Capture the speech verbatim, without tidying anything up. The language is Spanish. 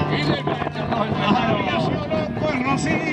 Y le va a echar los enfermos. Loco, el Rosy.